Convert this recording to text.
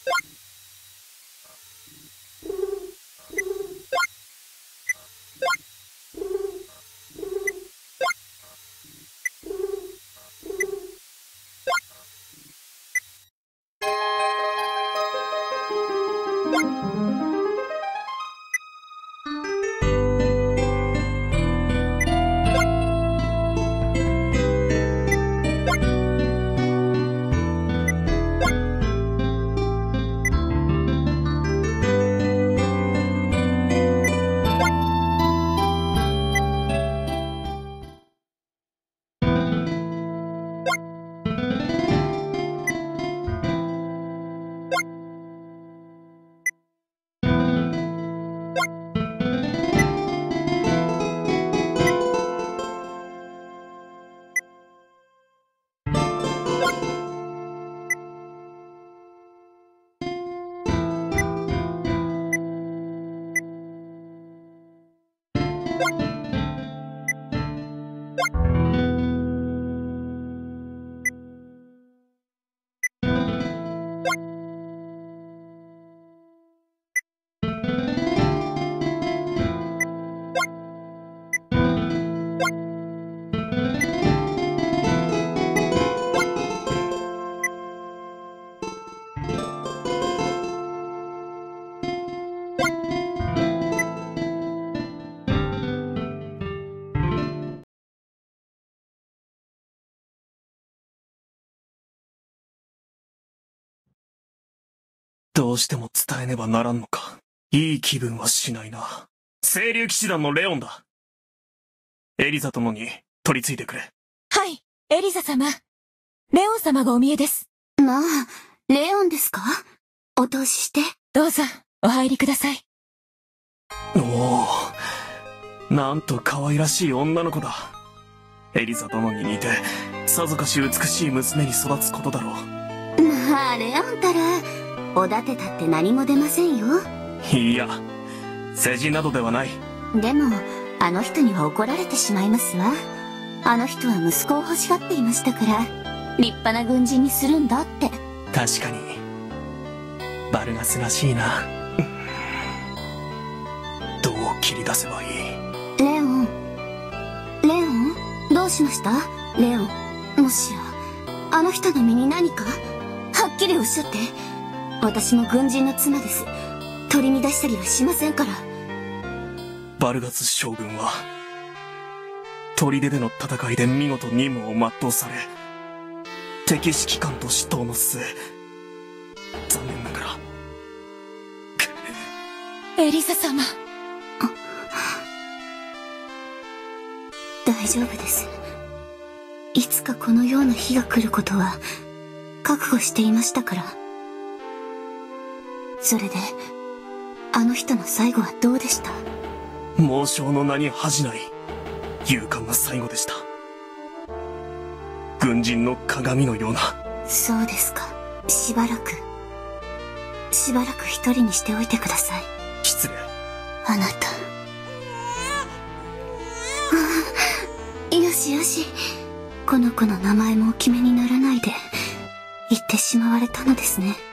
どうしても伝えねばならんのか。いい気分はしないな。清流騎士団のレオンだ。エリザ殿に取り付いてくれ。 はい、エリザ様。レオン様がお見えです。 まあ、レオンですか？お通しして。 どうぞ、お入りください。 おお、なんと可愛らしい女の子だ。エリザ殿に似て、さぞかし美しい娘に育つことだろう。 まあ、レオンたら、おだてたって何も出ませんよ。 いや、世辞などではない。 でも、あの人には怒られてしまいますわ。あの人は息子を欲しがっていましたから、立派な軍人にするんだって。 確かに、バルガスらしいな。どう切り出せばいい？ レオン、どうしました？レオン、もしや、あの人の身に何か？はっきりおっしゃって。私も軍人の妻です。取り乱したりはしませんから。 バルガス将軍は、砦での戦いで見事任務を全うされ、敵指揮官と死闘の末、残念ながら。 エリザ様。 大丈夫です。いつかこのような日が来ることは、覚悟していましたから。それで、あの人の最後はどうでした？ 猛将の名に恥じない、勇敢な最後でした。軍人の鏡のような。 そうですか。しばらく一人にしておいてください。 失礼。 あなた。よしよし。この子の名前もお決めにならないで、言ってしまわれたのですね。